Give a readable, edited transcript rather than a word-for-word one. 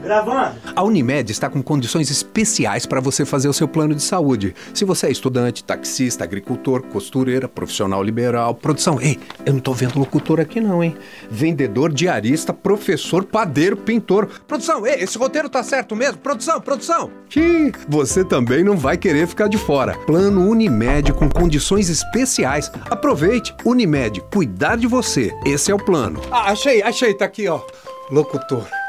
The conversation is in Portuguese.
Gravando. A Unimed está com condições especiais para você fazer o seu plano de saúde. Se você é estudante, taxista, agricultor, costureira, profissional liberal, produção... Ei, eu não tô vendo locutor aqui não, hein? Vendedor, diarista, professor, padeiro, pintor. Produção, ei, esse roteiro tá certo mesmo? Produção! Você também não vai querer ficar de fora. Plano Unimed com condições especiais. Aproveite. Unimed, cuidar de você. Esse é o plano. Achei, tá aqui, ó. Locutor.